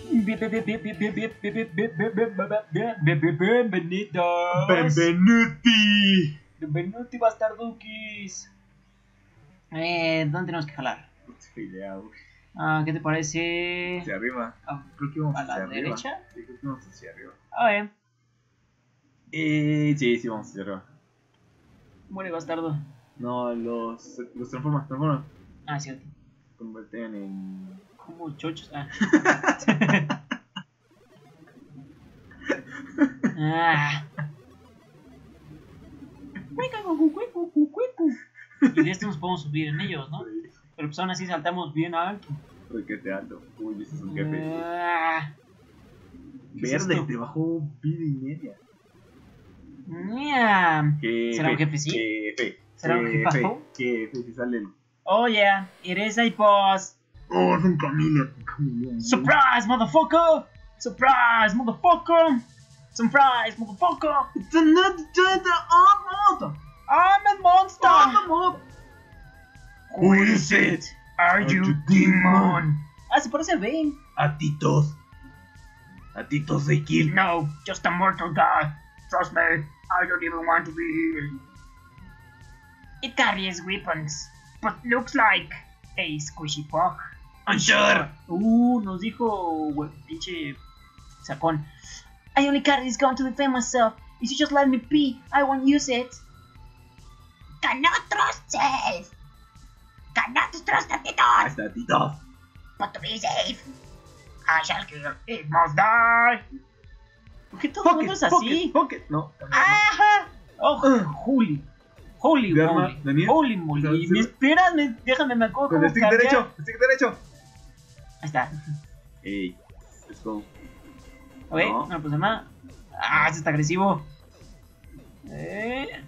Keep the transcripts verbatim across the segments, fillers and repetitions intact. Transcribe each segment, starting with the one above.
Bienvenidos. Benvenuti. Benvenuti, bastardukis. Eh, ¿dónde tenemos que jalar? Ah, ¿qué te parece? Hacia arriba. Ah, Creo que vamos ¿A la hacia arriba. derecha? Sí, creo que vamos hacia arriba. A ver, Eh, sí, sí, vamos hacia arriba. muere bastardo. No, los, los transforma, transforma. Ah, cierto. Convertían en. Como chochos. Ah. ah. Y de esto nos podemos subir en ellos, ¿no? Pero pues aún así saltamos bien alto. Requete alto. Uy, ese es un jefe. Ah. ¿Qué es Verde, esto? te bajó vida y media. Mia. Jefe, ¿Será un jefe, sí? Jefe. ¿Será un jefe, jefazo? Jefe, si sale el. Oh yeah, it is a boss. Oh, es un camino. camino. Surprise, motherfucker! Surprise, motherfucker! Surprise, motherfucker! It's another monster. I'm a monster! I'm a monster. Who is it? Are you you demon? Ah, se parece a Bane. A Titos. A Titos de kill. No, just a mortal guy. Trust me, I don't even want to be here. It carries weapons, but looks like a squishy pug. Unsure. Uh, nos dijo, we- pinche sacón. I only carry this gun to defend myself. If you just let me pee, I won't use it. Cannot trust safe. Cannot trust the Ahí Titos. está Titos. But to be safe, I shall kill. It must die. ¿Por qué todo el mundo es así? Pocket, no. Ajá. Oh, holy. Holy ¿De arma, moly. Daniel? Holy moly. Entonces- ¿Me esperas? Me- déjame, me acuerdo Con cómo el stick cambiar. derecho, stick derecho. Ahí está. Ey, let's go. Ok, No. no pasa nada. Ah, este está agresivo. Eh.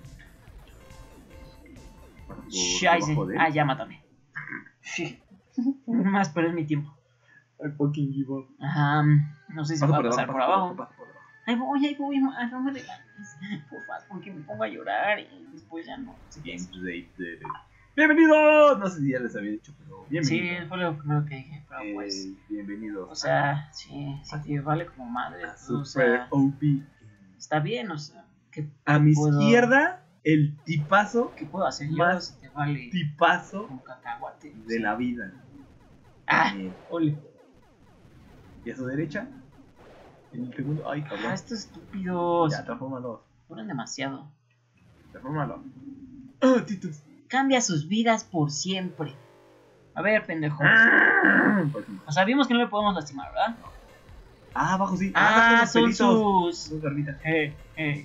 Scheiße. abajo de él. Ah, ya mátame. Sí. Más perder mi tiempo. I fucking give up. Ajá. No sé si Pasa va a por pasar debajo, por pasa abajo. pasa por debajo. Ahí voy, ahí voy. ma- No me regañes. Porfa, porque me pongo a llorar y después ya no. Gameplay de- Bienvenidos. No sé si ya les había dicho, pero Sí, bienvenidos. fue lo primero que dije. Pero Eh, pues. bienvenidos. O sea, sí, sí te vale como madre. a O Super sea, O P. está bien, o sea, ¿qué, A mi puedo- izquierda, el tipazo, qué puedo hacer yo Más si te vale tipazo como cacahuate? de la vida. Ah, Eh, ole. y a su derecha, en el segundo. Ay, Ah, cabrón. estos estúpidos. Ya, transfórmalo. Duran demasiado. Transfórmalo. Ah, Titos. Cambia sus vidas por siempre. A ver, pendejo. Pues sí. O sea, vimos que no le podemos lastimar, ¿verdad? Ah, abajo sí. Ah, los son pelitos. sus. Sus garbitas. Eh, eh.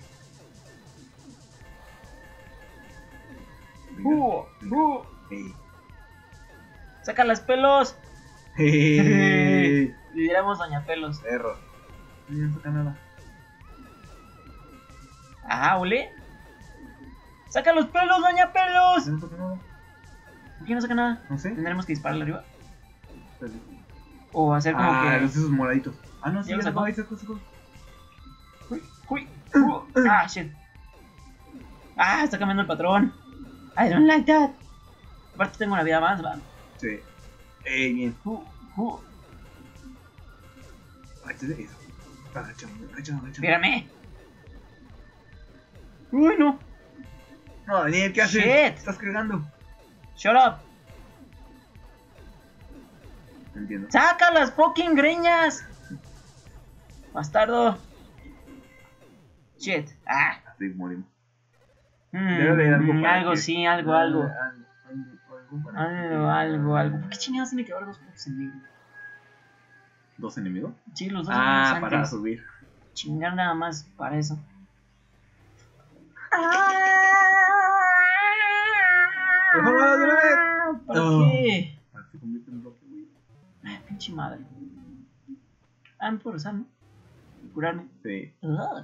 Venga, Uh, venga. uh. Ey. Saca las pelos. Ey. Le diéramos Doña Pelos. Perro. No toca nada. Ah, ole. Saca los pelos, Doña Pelos. No toca nada. ¿Por qué no saca nada? No sé. Tendremos que dispararle arriba. Espérate. O hacer como Ah, que. los esos moraditos. Ah, no, sí, ¿Ya ya lo sacó? sacó, ahí sacó, sacó. Uy, uy, uh, ah, shit. Ah, está cambiando el patrón. I don't like that. Aparte tengo una vida más, va. Sí. Ey, bien. Uh, uh, Agáchate eso. Agachado, agachado, agachado. Mírame. Uy, no. No, Daniel, ¿qué haces? Shit. Estás cargando. Shut up. No entiendo. Saca las fucking greñas. Bastardo. Shit. Ah. Así morimos. Mm, Debe haber algo mm, para algo, que- sí, algo, algo. Algo, algo para Algo, algo, algo. ¿Por qué chingados tiene que haber dos puntos en negro? ¿Dos enemigos? Sí, los dos Ah, enemigos para antes. subir. Chingar nada más para eso. ¡Mejor de una vez! ¿Para Oh. qué? Ah, se convierte en bloque, güey. Ay, pinche madre. Ah, me puedo usar, ¿no? Y curarme. Sí. Ugh,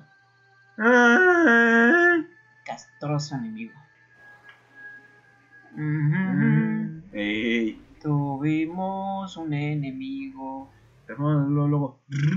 Ah. castroso enemigo. Mhm. Ey. Tuvimos un enemigo Transfórmalo luego.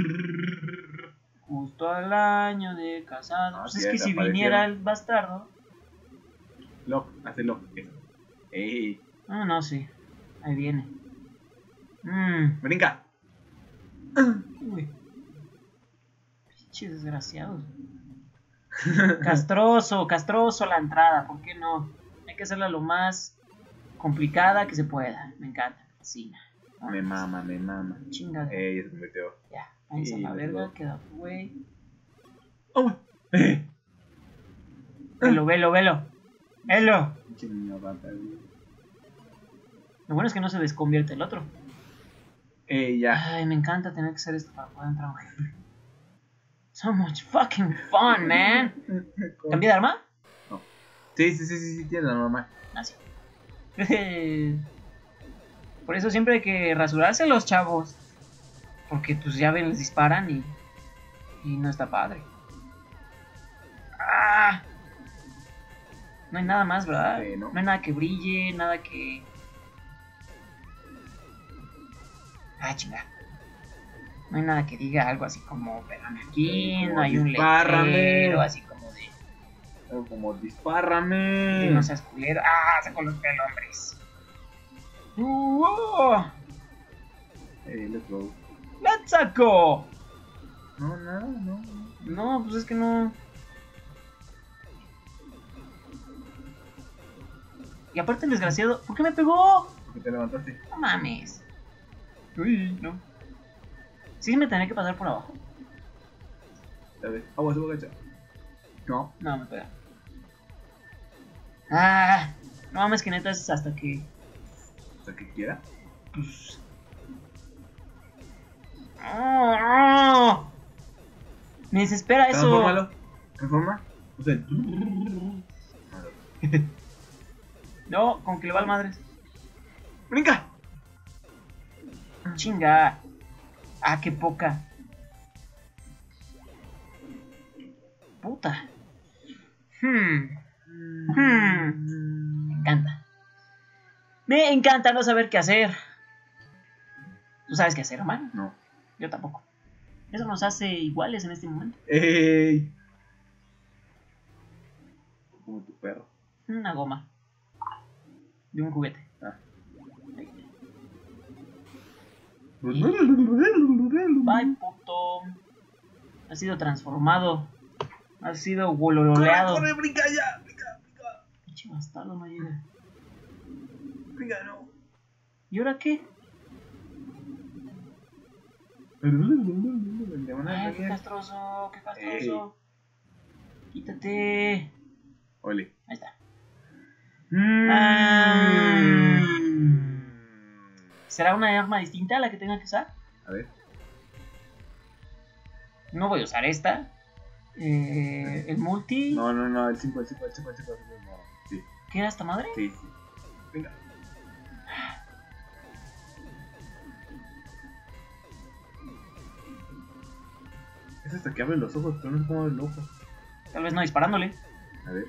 justo al año de casado. Ah, Pues sí, es ya que te si aparecieron. viniera el bastardo. Lock, hace lock. Eso. Ey. Ah, no, sí. Ahí viene. Mmm. Brinca. Uy. Pinche desgraciados. Castroso, castroso la entrada, ¿por qué no? Hay que hacerla lo más complicada que se pueda. Me encanta, me fascina. Me mama, me mama. Chingada. Eh, ya se convirtió. Ya, váyanse a Sí, la let's verga, go. queda güey. ¡Oh! ¡Eh! Velo, velo, velo. Velo. Pinche niño rata, güey. Lo bueno es que no se desconvierte el otro. Eh, ya. Ay, me encanta tener que hacer esto para poder entrar a un jefe. So much fucking fun, man. ¿Cambié de arma? No. Sí, sí, sí, sí, sí, tiene la normal. Ah, sí. Por eso siempre hay que rasurarse los chavos. Porque pues ya ven, les disparan y, y no está padre. ¡Ah! No hay nada más, ¿verdad? Eh, no. No hay nada que brille, nada que... Ah, chinga. No hay nada que diga algo así como, espérame aquí, Sí, como no hay un dispárrame. letrero, así como de... Algo como dispárrame. Que no seas culero. ¡Ah! Sacó los pelombres. ¡Uh! ¡Oh! Eh, let's go. ¡La sacó! No, nada, no. No, pues es que no. Y aparte el desgraciado, ¿por qué me pegó? Porque te levantaste. No mames. Uy, no. Sí me tenía que pasar por abajo. A ver, agua, se va a agachar. No. No, me pega. Ah, no mames que neta es hasta que. Hasta que quiera. Pues. ¡Oh! Me desespera eso. Transfórmalo. Transforma. O sea. No, como que le va al madres. ¡Brinca! Chinga. Ah, qué poca. Puta. Hmm. Hmm. Me encanta. Me encanta no saber qué hacer. ¿Tú sabes qué hacer, hermano? No. Yo tampoco. Eso nos hace iguales en este momento. ¡Ey! Como tu perro. Una goma. De un juguete. Ah. Bye, puto. Ha sido transformado. Ha sido golololeado. ¡Corre, corre, brinca ya! ¡Brinca, brinca! Pinche bastardo, no llega. ¡Brinca, no! ¿Y ahora qué? Ay, qué castroso, qué castroso. Quítate. Ole. Ahí está. Ah. ¿Será una arma distinta a la que tenga que usar? A ver. No voy a usar esta. Eh, el multi. No, no, no, el cinco, el cinco, el cinco, el cinco, el cinco, no. Sí, ¿Qué era esta madre? sí, sí. Venga. Es hasta que abre los ojos, pero no sé cómo abre el ojo. Tal vez no disparándole. A ver.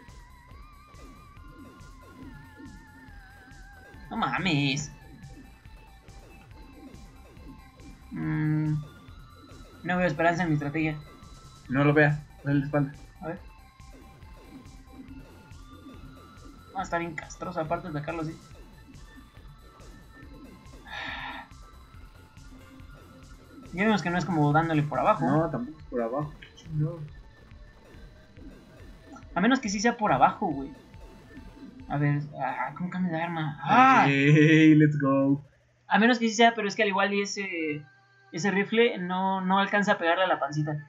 No mames. Mm, no veo esperanza en mi estrategia. No lo vea, dale la espalda. A ver. Va a estar bien castroso aparte de sacarlo así. Ya vemos que no es como dándole por abajo. No, tampoco es por abajo. No. A menos que sí sea por abajo, güey. A ver, ah, ¿cómo cambio de arma? ¡Ah! Hey, let's go. A menos que sí sea, pero es que al igual y ese ese rifle no, no alcanza a pegarle a la pancita.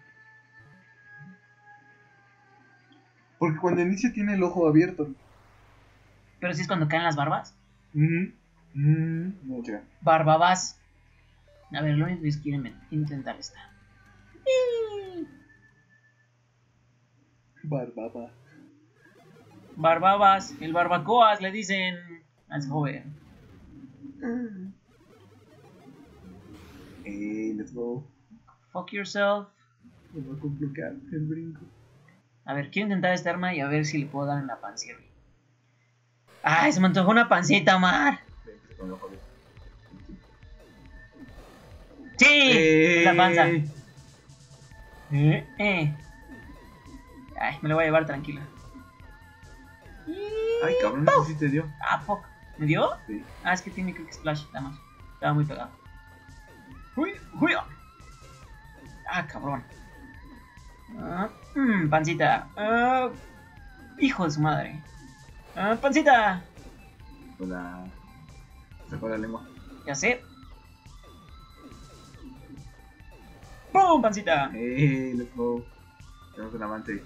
Porque cuando inicia tiene el ojo abierto. Pero sí es cuando caen las barbas. Mm. Mm. No, chica. Barbabas. A ver, lo único que quieren intentar esta. Barbaba. Barbabas, el barbacoas, le dicen al joven. Hey, let's go. Fuck yourself. Me voy a completar el brinco. A ver, quiero intentar esta arma y a ver si le puedo dar en la pancita. ¡Ay, se me antojó una pancita, Omar! Con el ojo abierto. ¡Sí! Hey. La panza. Eh, eh. Ay, me lo voy a llevar tranquila. Ay, cabrón, no sé si te dio. Ah, fuck. ¿Me dio? Sí. Ah, es que tiene Quick Splash, nada más. Estaba muy pegado. ¡Uy! ¡Uy! Ah, cabrón. Ah, mm, pancita. Ah, hijo de su madre. Ah, pancita. Con la... Sacó la lengua. Ya sé. ¡Pum, pancita! ¡Eh, let's go! Tenemos un avance.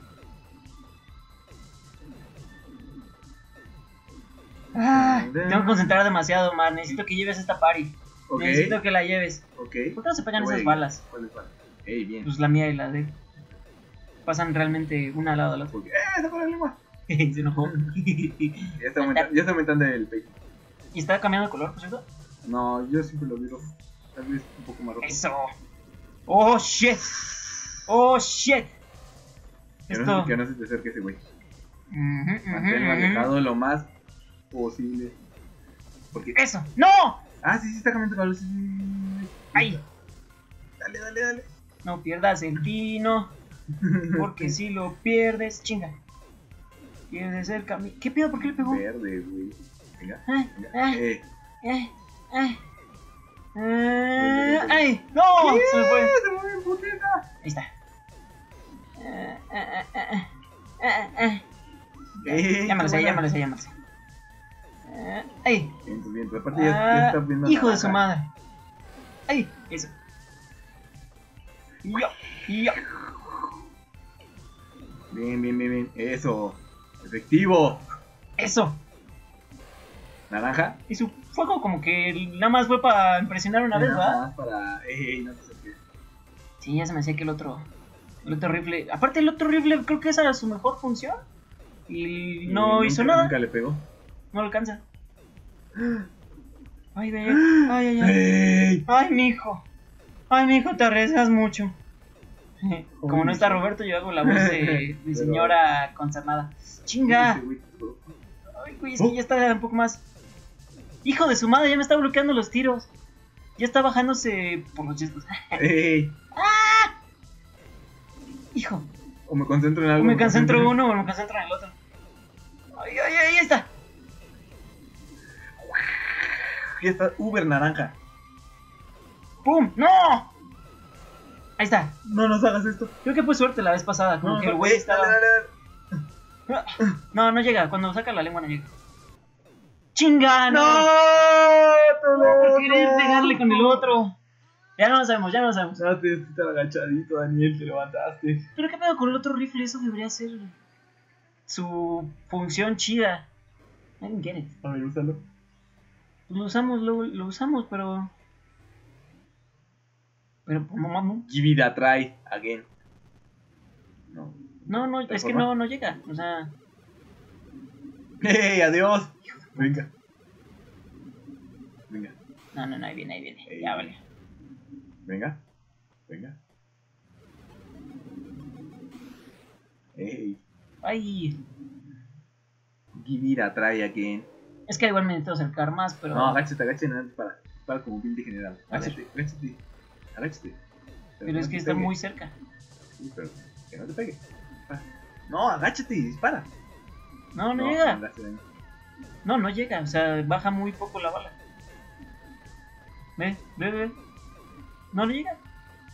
Ah, tengo que concentrar demasiado, man. Necesito que lleves esta party. Ok. Necesito que la lleves. Ok. ¿Por qué no se pegan Voy. esas balas? ¿Cuáles balas? ¡Ey, bien! Pues la mía y la de... Pasan realmente una al lado de la otra. Porque- ¡Eh, sacó la lengua! Se enojó. Ya está aumentando, ya está aumentando el pecho. ¿Y está cambiando de color, por cierto? No, yo siempre lo vi rojo. Tal vez un poco más rojo. Eso. Oh, shit. Oh, shit. Que Esto... no, se- que no se te acerque ese güey. Ujú, Manténlo ujú, alejado lo más posible. Porque... ujú. Eso. ¡No! Ah, sí, sí, está cambiando la luz. Sí, sí, sí. ¡Ay! Dale, dale, dale. No pierdas el tino. Porque si lo pierdes, chinga. Pierdes el camino. ¿Qué pedo? ¿Por qué le pegó? Verde, güey. Venga, Ay, venga. ay, Eh. ay, ay. Eh, ¡Ay! ¡No! Se me fue. Se mueve en putiza. Ahí está. Eh, eh, eh, eh, eh, Eh, eh. Ya me lo sé, qué ya me buena. lo sé, ya me lo sé. Eh, ¡Ay! Bien, bien. Aparte ya, ya Ah, está viendo hijo de su naranja. madre. ¡Ay! Eso. Yo, yo. Bien, bien, bien, bien. Eso. Efectivo. Eso. Naranja. Y su fuego como que nada más fue para impresionar una vez, Nada ¿verdad? más para... Ey, no te acerques. Sí, ya se me hacía que el otro... El otro rifle... Aparte el otro rifle creo que esa era su mejor función. Y no Y hizo nunca- nada. Nunca le pegó. No alcanza. Ay, ve. Ay, ay, ay. ¡Ey! Ay, mijo. Ay, mijo, te arriesgas mucho. Como no está mijo. Roberto, yo hago la voz de, de señora concernada. ¡Chinga! Ese güey te pegó. Ay, güey, es que ya está un poco más. Hijo de su madre, ya me está bloqueando los tiros. Ya está bajándose por los gestos. ¡Ey! Hijo, O me concentro en o algo. me concentro en uno o me concentro en el otro. Ay, ay, ay, ahí está. Ya está Uber naranja. ¡Pum! ¡No! Ahí está. No nos hagas esto. Creo que fue suerte la vez pasada. Como que el güey eh, estaba. dale, dale, dale. No, no llega. Cuando saca la lengua no llega. ¡Chinga! ¡No! Por querer pegarle con el otro. Ya no lo sabemos, ya no lo sabemos. No, te estás agachadito, Daniel, te levantaste. Pero qué pedo con el otro rifle, eso debería ser su función chida. I didn't get it. A ver, úsalo. Lo usamos, lo, lo usamos, pero. Pero, mamá, no. Give it a try again. No. No, no, ¿De es que forma? no, no llega. O sea, ¡Hey, adiós! Venga. Venga, no, no, no, ahí viene, ahí viene. Ey. Ya vale. venga. Venga. Hey, Ay, give it a try again. es que igual me necesito acercar más, pero. No, agáchate, agáchate, nada, para. Para como build general. A ver. Agáchate, agáchate. Agáchate. pero no es te que está pegue. muy cerca. Sí, pero que no te pegue. Dispara. No, agáchate y dispara. No, no, llega. le hace daño. No, no llega. O sea, baja muy poco la bala. Ve, ve, ve. No le llega.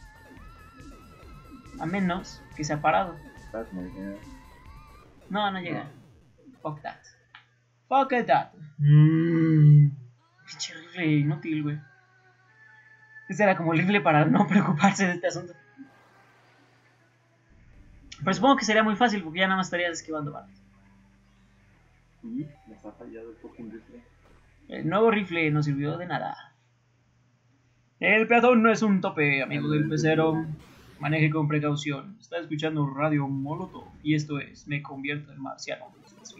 A menos que se ha parado. Dispara como de general. No, no llega. Fuck that. Fuck that. Mmm. Pinche rifle inútil, güey. Este era como el rifle para no preocuparse de este asunto. Pero supongo que sería muy fácil porque ya nada más estarías esquivando balas. Y nos ha fallado el fucking rifle. El nuevo rifle no sirvió de nada. El peatón no es un tope, amigo del pecero. Maneje con precaución. Está escuchando Radio Molotov y esto es Me convierto en marciano.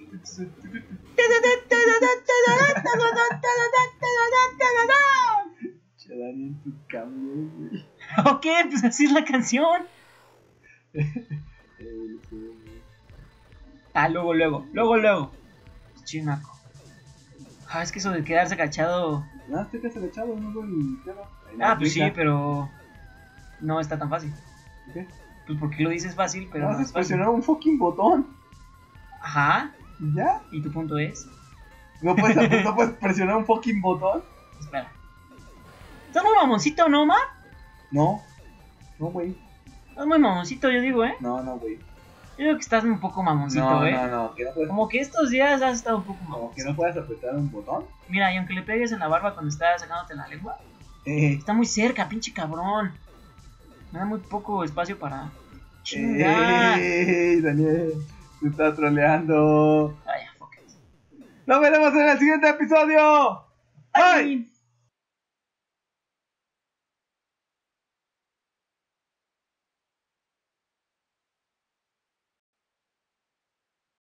Dani en tus cambios, güey. Ok, pues así es la canción. Ah, luego, luego, luego, luego. Chinaco. Ah, es que eso de quedarse agachado. No, estoy casi agachado, no veo el tema. Ahí no Ah, pues sí, aplica. pero no está tan fácil. ¿Qué? Pues porque lo dices fácil, pero No no haces es fácil. presionar un fucking botón. Ajá. ¿Y ya? ¿Y tu punto es? ¿No puedes, no puedes presionar un fucking botón? Espera. ¿Estás muy mamoncito, no, Omar? No. No, güey. Es muy mamoncito, yo digo, ¿eh? No, no, güey. Yo digo que estás un poco mamoncito, No, ¿eh? no, no, que no puedes, Como que estos días has estado un poco como que mamoncito. no puedes apretar un botón. Mira, y aunque le pegues en la barba cuando estás sacándote la lengua, Eh, está muy cerca, pinche cabrón. Me da muy poco espacio para... ¡Chinga! ¡Ey, Daniel! Te estás troleando. Ah, ya, fuck it. ¡Nos veremos en el siguiente episodio! ¡Bye! Bye.